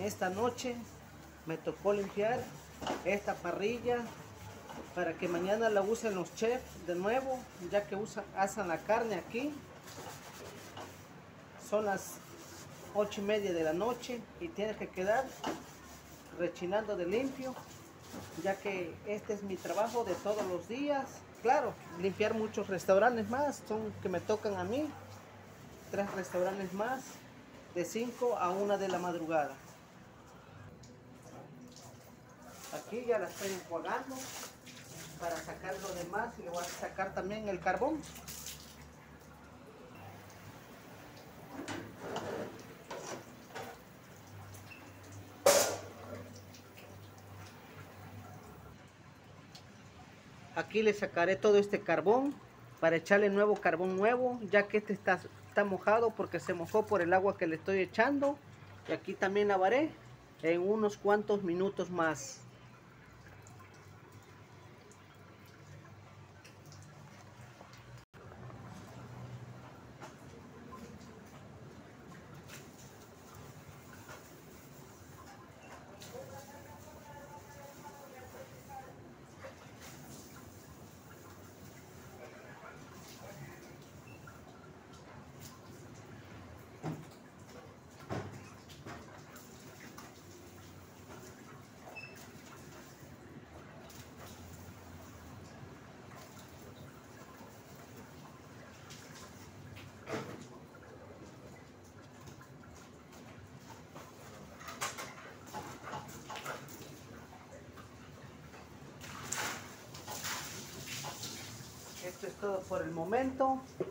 esta noche me tocó limpiar esta parrilla para que mañana la usen los chefs de nuevo, ya que asan la carne aquí. Son las 8:30 de la noche y tiene que quedar rechinando de limpio, ya que este es mi trabajo de todos los días. Claro, limpiar muchos restaurantes más, son que me tocan a mí, 3 restaurantes más, de 5 a 1 de la madrugada. Aquí ya la estoy enjuagando para sacar lo demás y le voy a sacar también el carbón. Aquí le sacaré todo este carbón para echarle nuevo carbón nuevo, ya que este está mojado porque se mojó por el agua que le estoy echando. Y aquí también lavaré en unos cuantos minutos más. Esto es todo por el momento.